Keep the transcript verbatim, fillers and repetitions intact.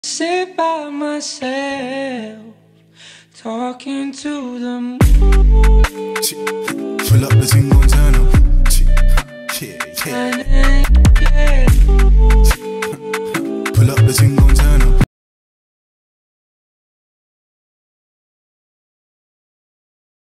Sit by myself, talking to the moon. Pull up the thing, gon' turn up. Yeah, yeah. And then, yeah. Pull up the thing, gon' turn up.